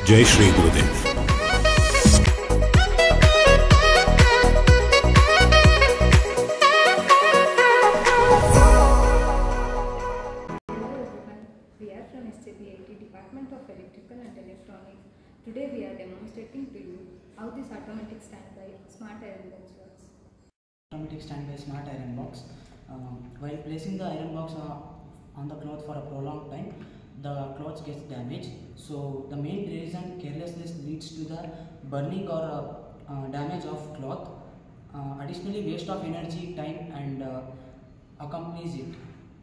Jai Shri Gurudev. We are from SJPIT Department of Electrical and Electronics. Today we are demonstrating to you how this automatic standby smart iron box works. Automatic standby smart iron box. While placing the iron box on the cloth for a prolonged time, the cloth gets damaged. So the main reason carelessness leads to the burning or damage of cloth. Additionally, waste of energy, time and accompanies it.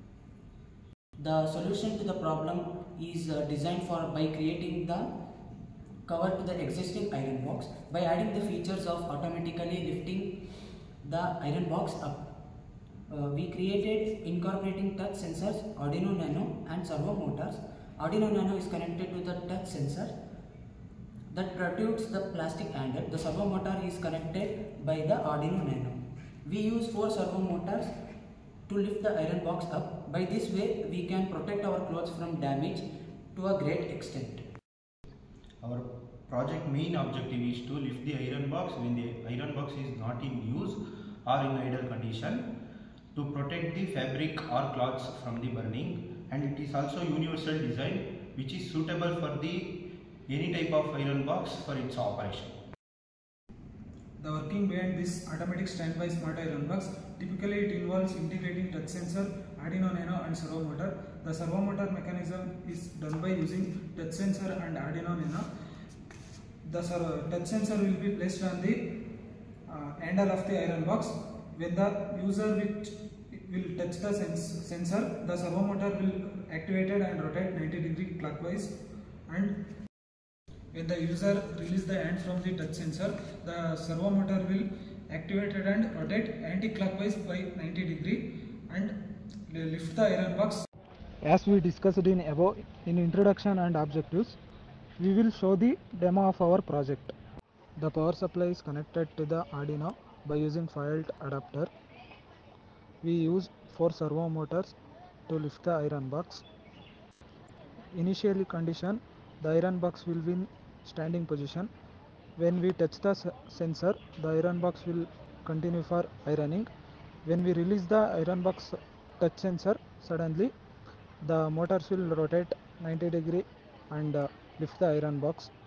The solution to the problem is designed by creating the cover to the existing iron box by adding the features of automatically lifting the iron box up. We created incorporating touch sensors, Arduino Nano and servo motors. Arduino Nano is connected to the touch sensor that protrudes the plastic handle. The servo motor is connected by the Arduino Nano. We use 4 servo motors to lift the iron box up. By this way, we can protect our clothes from damage to a great extent. Our project main objective is to lift the iron box when the iron box is not in use or in idle condition, to protect the fabric or cloths from the burning, and it is also universal design which is suitable for the any type of iron box for its operation. The working behind this automatic standby smart iron box, typically it involves integrating touch sensor, Arduino Nano and servo motor. The servo motor mechanism is done by using touch sensor and Arduino Nano. The touch sensor will be placed on the handle of the iron box. When the user will touch the sensor, the servo motor will activated and rotate 90° clockwise, and when the user release the hand from the touch sensor, the servo motor will activated and rotate anti-clockwise by 90° and lift the iron box. As we discussed in above in introduction and objectives, we will show the demo of our project. The power supply is connected to the Arduino by using 5V adapter. We use 4 servo motors to lift the iron box. Initially condition, the iron box will be in standing position. When we touch the sensor, the iron box will continue for ironing. When we release the iron box touch sensor, suddenly the motors will rotate 90° and lift the iron box.